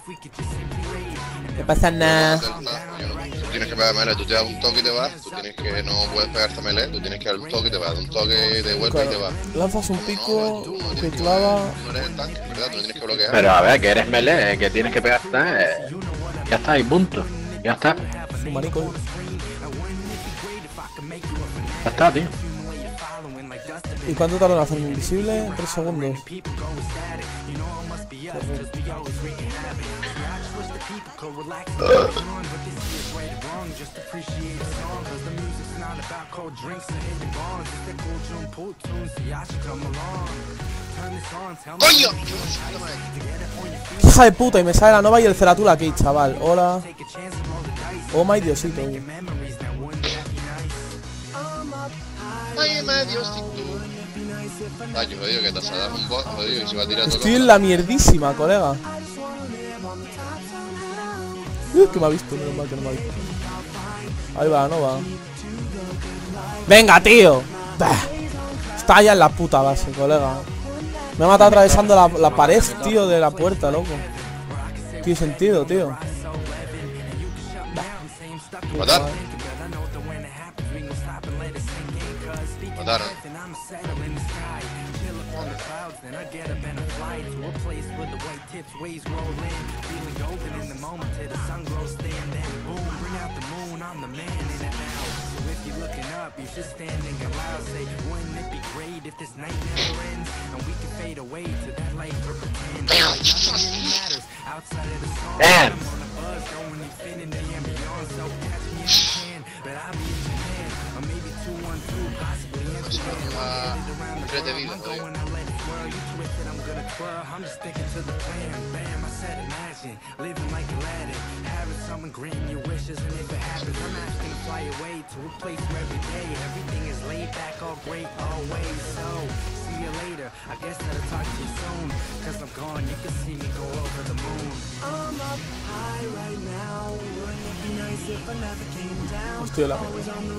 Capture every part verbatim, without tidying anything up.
No pasa nada. Tú tienes que pegar melee, tú te das un toque y te vas. Tú tienes que, no puedes pegarte melee, tú tienes que dar un toque y te vas. Un toque te vuelve y te vas. Lanzas un pico, te clava. No eres el tanque, ¿verdad? Tú tienes que bloquear. Pero a ver, que eres melee, que tienes que pegarte. Eh. Ya está, y punto. Ya está. Su manico. Ya está, tío. ¿Y cuánto tarda en hacerme invisible? Tres segundos. ¡Coño! Hija de puta, y me sale la nova y el Ceratula aquí, chaval. Hola. Oh my diosito. Oye. Ay, me Diosito. Ay, yo digo que te has dado un bot, jodido, y se va a tirar todo. Estoy en la mierdísima, colega. Uh, que me ha visto, menos mal que no me ha visto. Ahí va, no va. ¡Venga, tío! Bah. Está allá en la puta base, colega. Me ha matado atravesando la, la pared, tío, de la puerta, loco. Tiene sentido, tío. ¿Matar? Mataron. Damn. tres de vida, tío. Hostia, la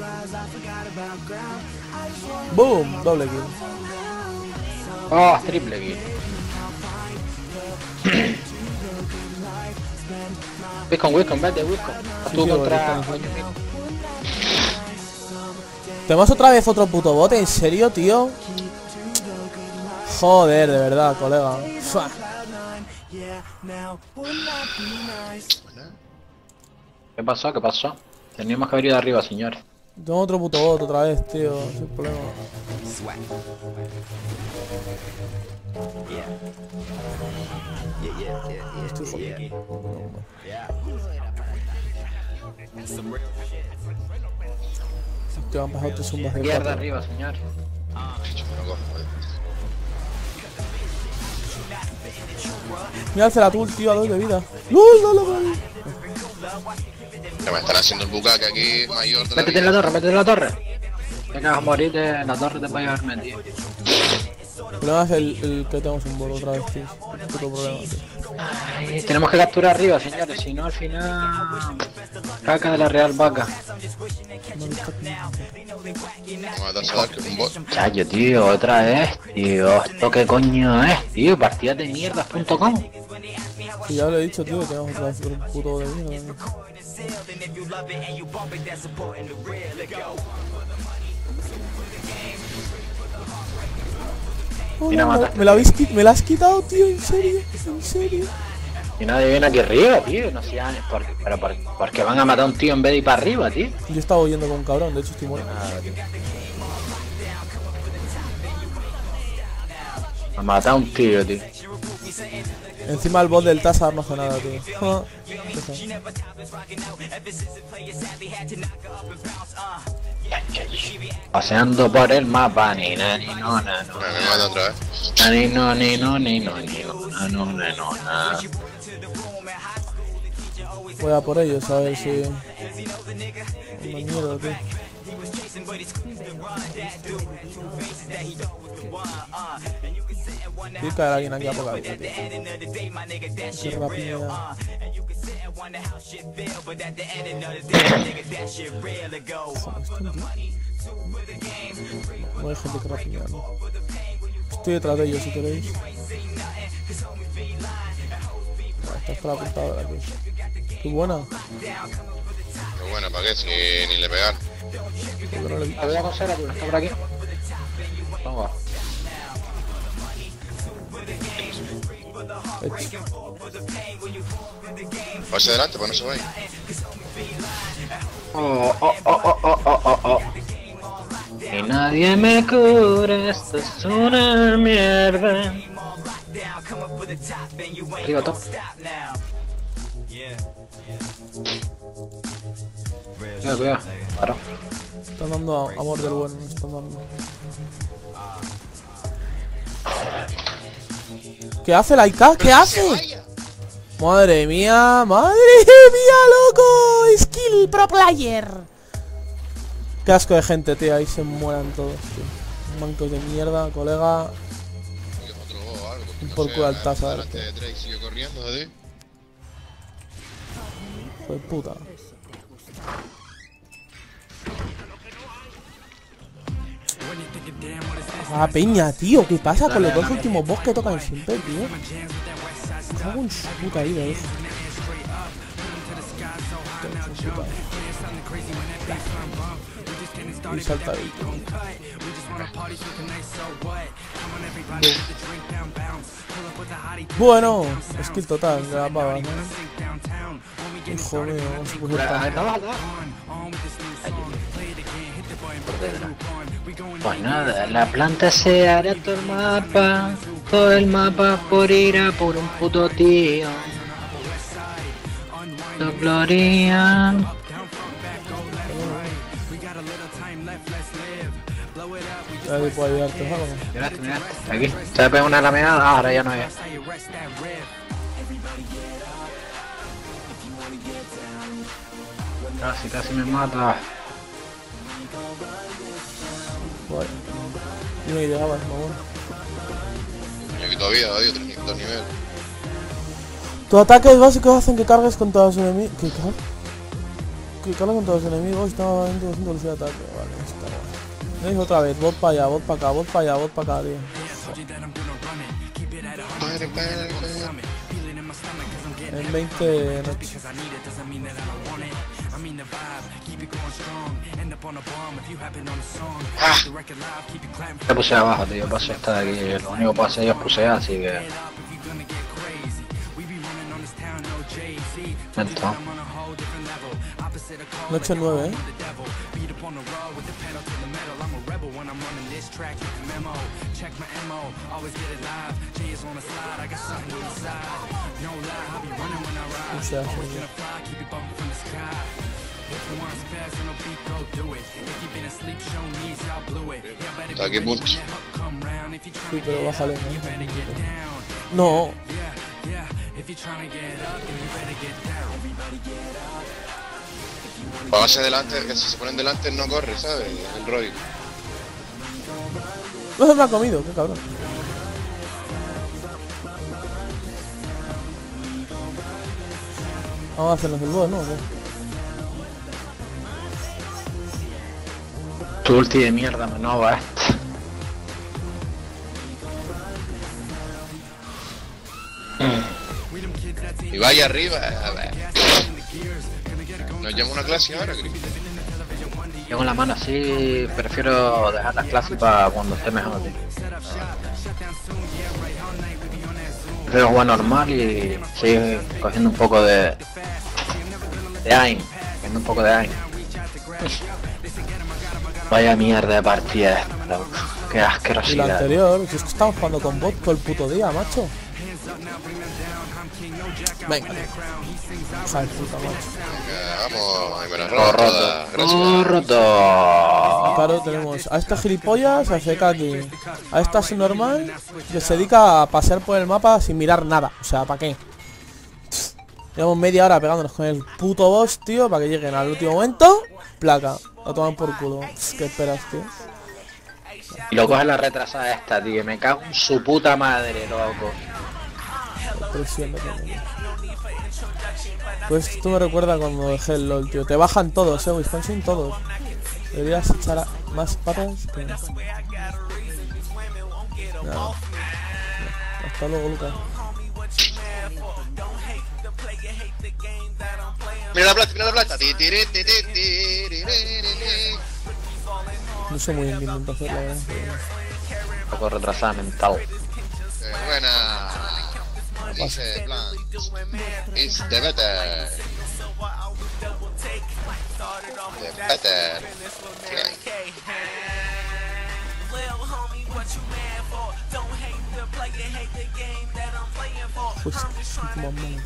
boom, doble kill. Oh, triple kill. Wiscom, Wiscom, vete, Wiscom. Tú sí, contra. ¿Tenemos otra vez otro puto bote? ¿En serio, tío? Joder, de verdad, colega. Fua. ¿Qué pasó? ¿Qué pasó? Teníamos que haber ido arriba, señor. Tengo otro puto bot otra vez, tío. Ese es el problema. Estoy jodido. Te han pasado tus zumbas de Izquierda cuatro. arriba, señor. Mira el Ceratul, tío, a dos de vida. ¡Lol, lol, lol! Que me están haciendo el bucaque aquí, mayor de la Métete en vida. la torre, métete en la torre. Venga, a morir de la torre te puede haber metido. El problema es el, el que tenemos un bot otra vez, tío. Puto problema, tío. Ay, tenemos que capturar arriba, señores, si no al final... Caca de la real vaca. Vamos a matarse a Dark, que es un bot. Chayo, tío, otra vez, tío. ¿Esto qué coño es, tío? Partidas de mierdas punto com. Y ya lo he dicho, tío, que tenemos otra vez un puto bot de mierda. Mira, Hola, mataste. me, la habéis, qui- me la has quitado, tío, en serio, en serio. Y nadie viene aquí arriba, tío. No sé, por, pero por, porque van a matar a un tío en vez de ir para arriba, tío. Yo estaba huyendo con un cabrón, de hecho estoy muerto. Ah, tío. A matar a un tío, tío. Encima el bot del Tazar no hace nada, tío. Ah, Paseando por el mapa, ni na, ni no, na, no, Me mata otra vez. na, ni no, ni no, ni no, ni no, na, no, na, no, na. voy a por ellos, a ver si... Una mierda, tío. Tiene que caer alguien aquí a poca vida, tío. Qué rápido. No hay gente que rapidea, ¿no? Estoy detrás de ellos si queréis. Estás con la apuntadora aquí. Qué buena. Qué buena, ¿para qué? Si ni le pegar. Porque no le vi. La voy a coser, tío. Está por aquí. Toma. Hecho. Pase adelante, pues no se vaya. Oh, oh, oh, oh, oh, oh, oh, oh. Y nadie me cura, esto es una mierda. Arriba, top. Cuidado, cuidado. Paro. Están dando amor del bueno, están dando. ¿Qué hace la I K? ¿Qué hace? Madre mía, madre mía, loco. Skill pro player. Qué asco de gente, tío. Ahí se mueran todos, tío. Mancos de mierda, colega. Por culo al taza. Delante de Drake sigue corriendo, joder. Hijo de puta. Ah, peña, tío. ¿Qué pasa con los dos últimos boss que tocan siempre, tío? Me cago en su puta vida, eh. Y salta ahí. Bueno, skill total de la pava, ¿no? Hijo mío, vamos a coger tan... Pues nada, la planta se hará todo el mapa, todo el mapa por ir a por un puto tío. Lo glorian. A ver si puedo ayudarte, ¿sabes? Miraste, miraste. Aquí, se me pega una lameada, ahora ya no es. Casi, casi me mata. Vale. Dime que llegabas, mamón. Me quito vida, odio, dos niveles. Tus ataques básicos hacen que cargues con todos los enemigos. ¿Qué car? Que cargues con todos los enemigos y estamos a veinte por ciento de velocidad de ataque. Vale, está bueno. Me dijo otra vez, bot para allá, bot para acá, bot para allá, bot para acá, tío. En veinte noches. Ah. Yo puse abajo, tío, paso esta de aquí. Lo único que puedo hacer yo es pusear, así que. Vento. Noche nueve, eh. O sea, sí. Está aquí punto. Sí, pero bájale, ¿no? No. Para hacia adelante, que si se ponen delante no corre, ¿sabes? El Roy. No se me ha comido, qué cabrón. Vamos a hacernos el boss, ¿no? ¿O qué? Tu ulti de mierda, Manova, eh. Y vaya arriba, a ver. Nos llama una clase ahora, Chris. Yo con la mano así prefiero dejar las clases para cuando esté mejor, tío. Prefiero jugar normal y seguir cogiendo un poco de... de aim, cogiendo un poco de aim. Vaya mierda de partida esta, qué Y la asquerosidad. anterior, si es que estamos jugando con bot todo el puto día, macho. Venga. Hija de puta, macho. Venga, vamos, y me la Todo robo roto, toda. todo Gracias. roto. Claro, tenemos a esta gilipollas, a F K aquí, a esta normal, que se dedica a pasear por el mapa sin mirar nada. O sea, ¿para qué? Llevamos media hora pegándonos con el puto boss, tío, para que lleguen al último momento. Placa, lo toman por culo. ¿Qué esperas, tío? Y lo coge la retrasada esta, tío. Me cago en su puta madre, loco. Presión de coño. Pues esto me recuerda cuando dejé el LOL, tío. Te bajan todos, eh, Wisconsin, todos. Deberías echar a más patas que... Nada. Hasta luego, Lucas. Mira la plata, mira la plata. Ti, ti, ti, ti, ti, ti, ti, ti. No sé muy bien qué intento hacer, la verdad. Un poco retrasada mental. Eh, buena. Dice plan. It's the better. The better. Okay. Pues, como malo,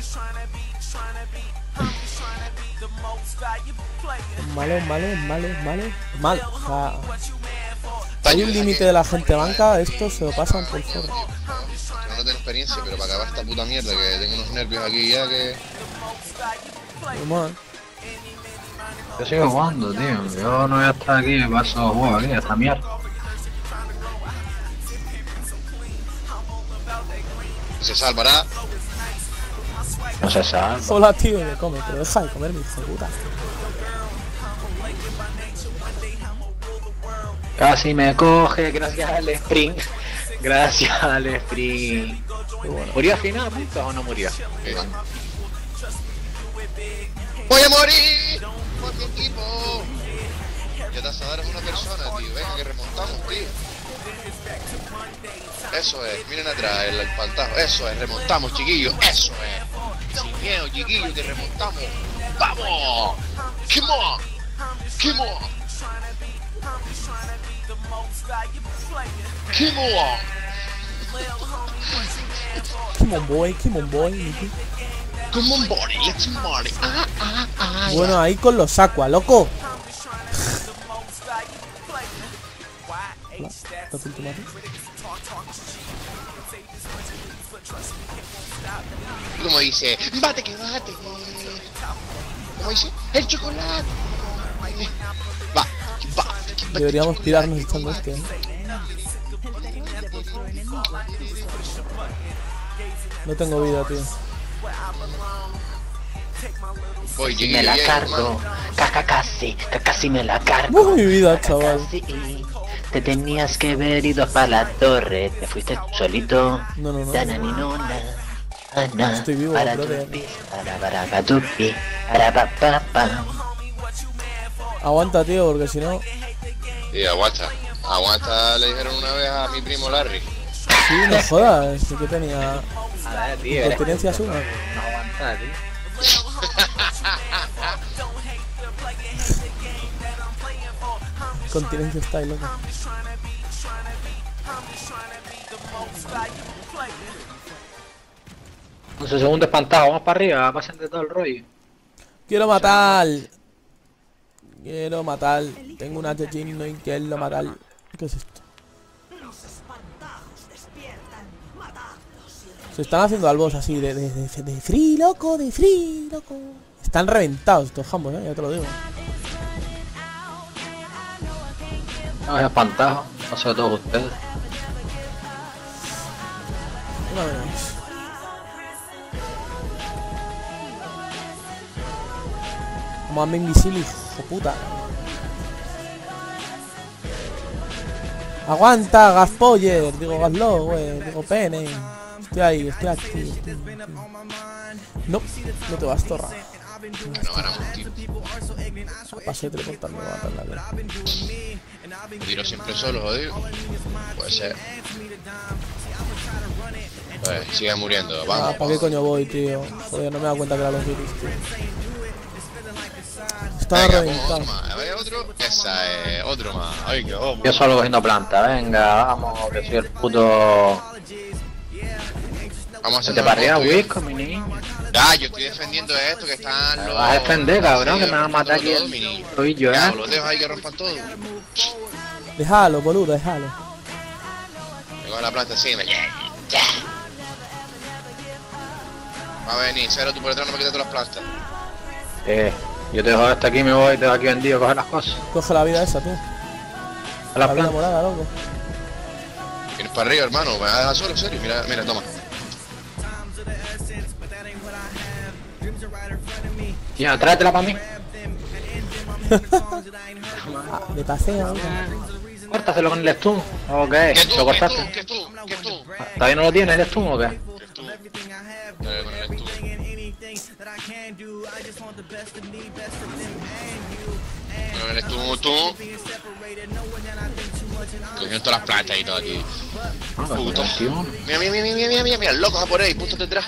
malo, malo, malo, malo, malo. O sea, hay un límite de la gente banca, esto se lo pasan por fuera. Yo no tengo experiencia, pero para acabar esta puta mierda que tengo unos nervios aquí ya que... Normal. Yo sigo jugando, tío. Yo no voy a estar aquí, me paso juego aquí, esta mierda. Se salvará. No se sabe. Hola, tío, me come, pero deja de comerme, hijo de puta. Casi me coge, gracias al sprint. Gracias al sprint. Bueno. ¿Murió al final, punto, o no murió? Sí. ¡Voy a morir! ¡Por mi equipo! Ya te has dado una persona, tío. Venga, que remontamos, tío. Eso es, miren atrás, el espantajo. Eso es, remontamos, chiquillos. Eso es. Sin miedo, chiquillos, que remontamos. ¡Vamos! ¡Come on! ¡Come on! ¡Come on! Come on, boy, come on, boy. ¡Come on, body! ¡Let's party! Ah, ah, ah, Bueno, ahí con los Aqua, loco. ¿Te has ultimado? Como dice, bate que bate. Como dice, el chocolate. Va, va, va. Deberíamos tirarnos echando este, ¿eh? No tengo vida, tío. Voy, llegué, Me la llegué, cargo, hermano. caca casi, casi me la cargo. ¡Uh, mi vida, chaval! Casi. Te tenías que haber ido para la torre, te fuiste solito. No, no, no. Tananinona, ana, Estoy vivo, para brother. tupi, para para gatupi, para pa pa pa. Aguanta, tío, porque si no... Sí, aguanta. Aguanta, le dijeron una vez a mi primo Larry. Sí, no jodas, sí que tenía... A ver, tío, Incontinencia suma. no aguanta, tío. Continencia style, loco. Un segundo espantado, vamos para arriba, pasen de todo el rollo. Quiero matar. Quiero matar. Tengo una chechino y quiero matar. ¿Qué es esto? Se están haciendo albos así de, de, de, de free, loco, de free, loco. Están reventados estos jambos, eh, ya te lo digo. No, es espantado, no sé de todos ustedes. Una menos. Como anda invisible, hijo puta. Aguanta, Gaspoller. Digo, Gaslo, güey. Digo, pene. Estoy ahí, estoy aquí. Estoy, estoy. No, no te vas, torra. No ganamos, tío. Pasé teleportando, me va a matar la cara. Tiro siempre solo, jodido. Puede ser. Pues sigue muriendo, Ah, vamos. ¿para qué coño voy, tío? Joder, no me he dado cuenta que eran los virus, tío. Estaba Venga, reventado. otro más. A ver, otro. Esa es, otro más. Ay, que vamos. Yo solo cogiendo planta, venga, vamos, que soy el puto... Vamos a hacer ¿Te parría Wisco, mi niño? Ya, yo estoy defendiendo esto, que están Me los... vas a defender, cabrón, que me vas a matar todo, aquí todo, el mi niño. tobillo, Ya, ¿eh? los dejo ahí que rompan todo. Déjalo, boludo, déjalo. Me coge la planta encima. Ya, ya. Va a venir, cero, tú por detrás no me quitas todas las plantas. Eh, yo te dejo hasta aquí, me voy, te dejo aquí vendido a coger las cosas. Coge la vida esa, tú. A La las vida plantas. morada, loco. Vienes para arriba, hermano, me vas a dejar solo, en serio. Mira, mira, toma. Ya, tráetela para mí. Ah, me paseo, loco. Córtaselo con el stun. ¿O qué? ¿Qué tú? ¿Lo ¿Qué tú? cortaste? ¿Qué tú? ¿Qué tú? ¿Todavía no lo tienes el stun o qué? ¿Qué tú? Dale con el tú. No eres tú, tú. Cogiendo todas las plantas y todo aquí. Puto. Mira, mira, mira, mira, mira, mira, mira, el loco va por ahí, punto detrás.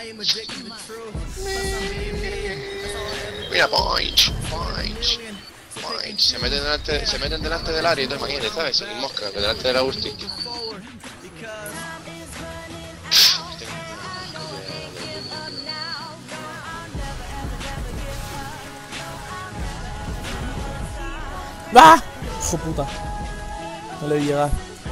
Mira, Point, Point, Point. Se meten delante, se meten delante del área y todo, imagínate, ¿sabes? Sin mosca, que delante de la ulti. ¡Ah! ¡Hijo puta! No le vi llegar.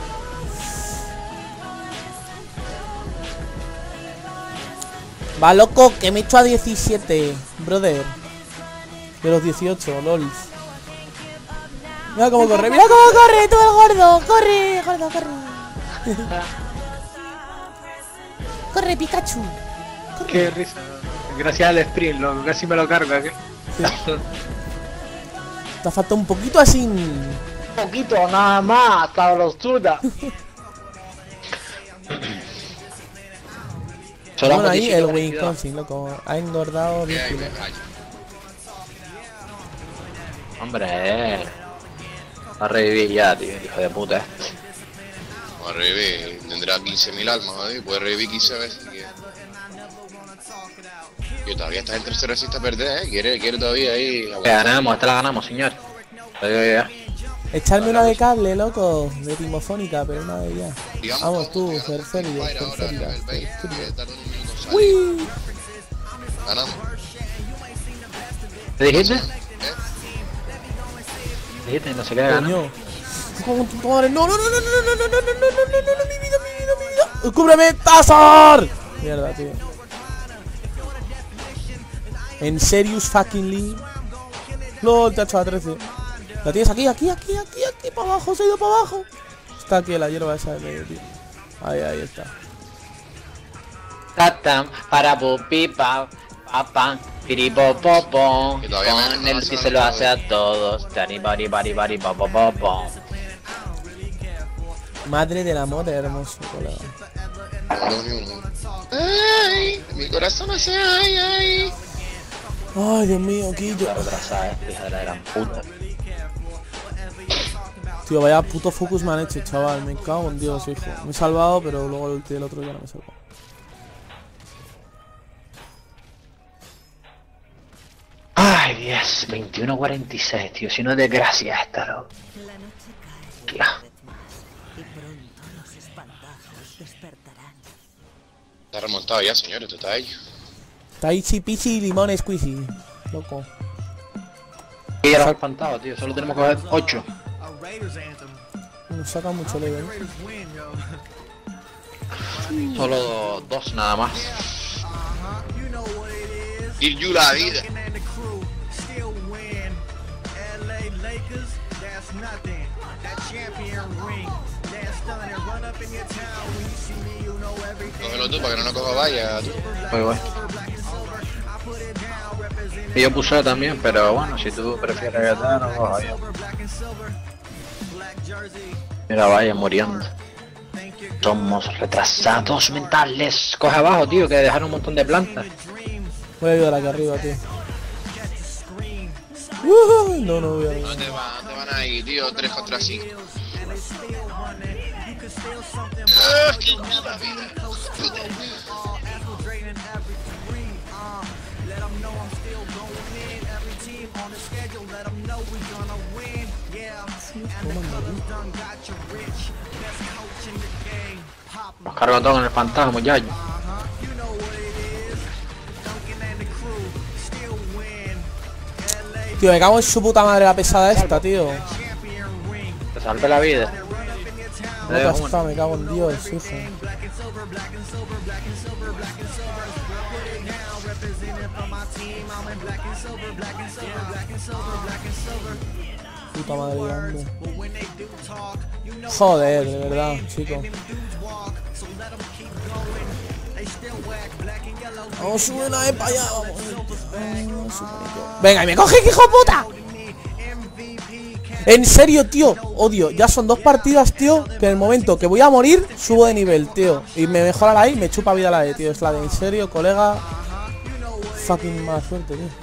Va, loco, que me he hecho a diecisiete, brother. De los dieciocho, lol. Mira cómo corre, mira cómo corre, tú el gordo. Corre, gordo, corre. Corre, Pikachu. Corre. Qué risa. Gracias al sprint, loco, casi me lo cargo aquí. Sí. Te ha faltado un poquito así. Un poquito, nada más, sabrosura. Bueno, ahí el Wisconsin, loco. Ha engordado diez kilos. Hombre, va a revivir ya, tío, hijo de puta. Va a revivir, tendrá quince mil almas, ¿eh? Puede revivir quince veces. Y todavía esta gente se resiste a perder, ¿eh? Quiere, quiere todavía ahí. La ganamos, esta la ganamos, señor. Echarme una de cable, loco, de timofónica, pero una de ya. Digamos, vamos tú, Ferferia, Ferferia. ¡Uy! Ganamos. ¿Te dijiste? Dijiste, no se queda ganando. No, no, no, no, no, no, no, no, no, no, no, no, mi vida, mi vida, mi vida. ¡Cúbreme, Tazar! Mierda, tío. En serious fucking Lee. LOL, te ha hecho a trece. La tienes aquí, aquí, aquí, aquí, aquí, para abajo, se ha ido para abajo. Está aquí la hierba esa de medio, tío. Ahí, ahí está. Tatam, para pupipa, papá, piripopopo. Con él sí se lo hace a todos. Tari, bari, bari, bari, popopopo. Madre del amor hermoso, colega. Ay, mi corazón hace ay, ay. Ay, Dios mío, Quillo. La retrasada, esta hija de la gran puta. Tío, vaya puto focus me han hecho, chaval. Me cago en Dios, hijo. Me he salvado, pero luego el ulti del otro ya no me he salvado. Ay, Dios, veintiuno cuarenta y seis, tío. Si no es desgracia esta, ¿no? Tío. Está remontado ya, señores, esto está ahí. Está easy peasy limón squeezy, loco. Y ya lo he espantado, tío. Solo tenemos que coger ocho. Nos saca mucho level. Solo dos nada más. Y you la vida. Cógelo tú para que no nos coja vaya, tú. Voy, voy. Y yo puse también, pero bueno, si tú prefieres gatar, no cojo yo. Mira, vaya muriendo. Somos retrasados mentales. Coge abajo, tío, que dejaron un montón de plantas. Voy a ayudar aquí arriba, tío. Uh, no, no voy a ayudar. ¿Dónde van? ¿Dónde van ahí, tío? tres contra cinco. ¡Ah, qué puta vida! Nos cargo todo en el fantasma, muchacho. Tío, me cago en su puta madre la pesada esta, tío. Te salve la vida. No te está, me cago en Dios, hijo. Puta madre grande. Joder, de verdad, chico. Vamos, sube una vez para allá, vamos. Venga, y me coge, hijo de puta. En serio, tío, odio. Ya son dos partidas, tío, que en el momento que voy a morir, subo de nivel, tío. Y me mejora la E y me chupa vida la E, tío. Es la de en serio, colega. fucking mala suerte, tío.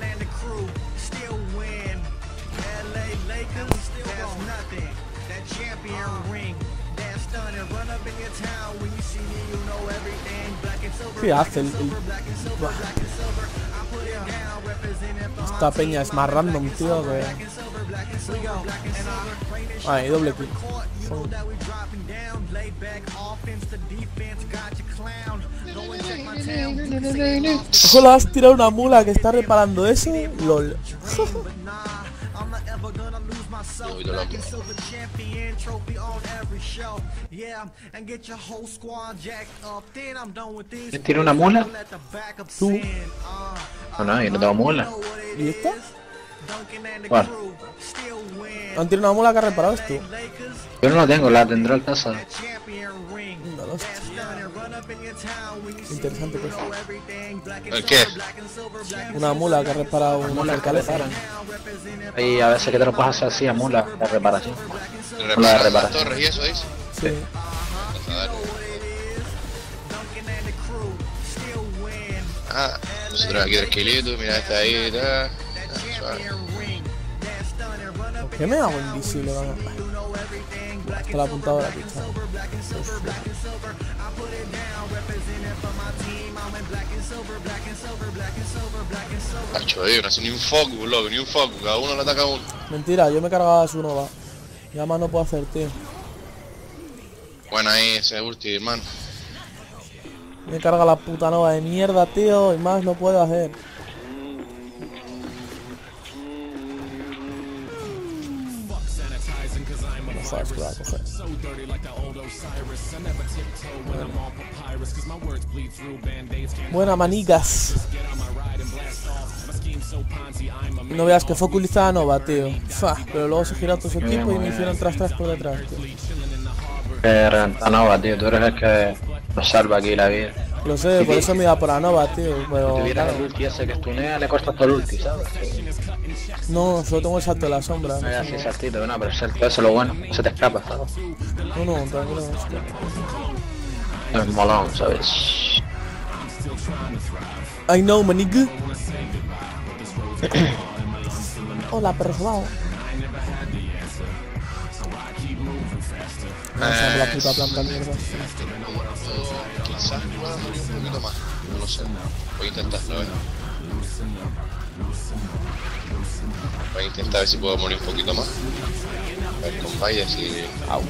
¿Qué hace el, el... Esta peña es más random, tío, que... Ahí, doble clic. Solo has tirado una mula que está reparando eso. LOL. ¿Te tira una mula? ¿Tú? No, no, yo no tengo mula. ¿Y esta? ¿Cuál? ¿Han tirado una mula que ha reparado esto? Yo no la tengo, la tendrá el taza. No, no, hostia. Interesante cosa. ¿El qué? Una mula que ha reparado una Mula que fortaleza. reparan. Y a veces que te lo puedes hacer así a mula, la reparación. ¿El Mula de reparar las reparación. torres y eso dice? Sí. Ah, nosotros aquí tranquilitos, mira este ahí y tal. ¿Por qué me hago invisible? Vamos. Hasta la apuntadora, tío. Pacho, eh, no hace ni un focus, loco, ni un focus, cada uno lo ataca a uno. Mentira, yo me cargaba a su nova. Ya más no puedo hacer, tío. Bueno, ahí ese ulti, hermano. Me carga la puta nova de mierda, tío. Y más no puedo hacer. No sabes que va a coger. Buena, manigas. No veas que fue oculizada nova, tío. Fa, pero luego se giró todo su equipo y me hicieron tras tras por detrás, tío. Que renta nova, tío, tú eres el que nos salva aquí la vida. Lo sé, por eso me iba por la nova, tío. Pero Si tuvieras claro, el ulti ese que estunea, le cortas todo el ulti, ¿sabes? no, solo tengo el salto de la sombra. No es así saltito, no, pero el salto eso es lo bueno, se te escapa, ¿sabes? No, no, tranquilo. Es molón, ¿sabes? I know, maniga. Hola, perro sobao. Vamos a la puta planta mierda. Quizás pueda morir un poquito más, no lo sé. Voy a intentarlo, ¿eh? Voy a intentar ver si puedo morir un poquito más. A ver con vallas y... Au.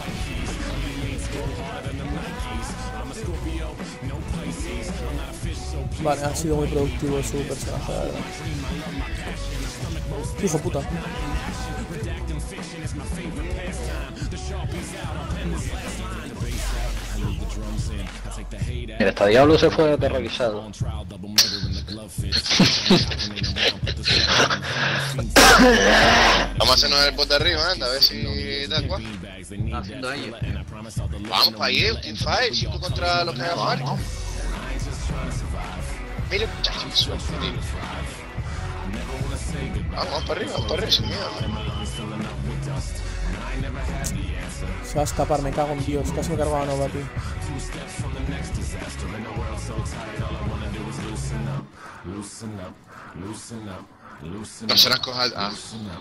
Vale, ha sido muy productivo su personaje, la verdad. Hijo de puta. Mira, hasta Diablo se fue aterrorizado. Vamos a hacernos el bot de arriba, anda, a ver si da cual. Haciendo ello. Vamos para ahí, un teamfight, cinco contra los que hagamos ahora. Mira, muchachos, qué suerte, tío. Vamos, vamos para arriba, vamos para arriba, sin miedo. Se va a escapar, me cago en Dios. Casi me he cargado a nova, tío. No se las coja... Ah.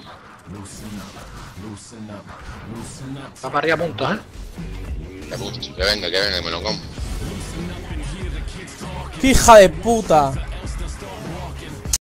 Va para arriba a puntos, ¿eh? Que punto, que venga, que venga, que me lo como. ¡Hija de puta!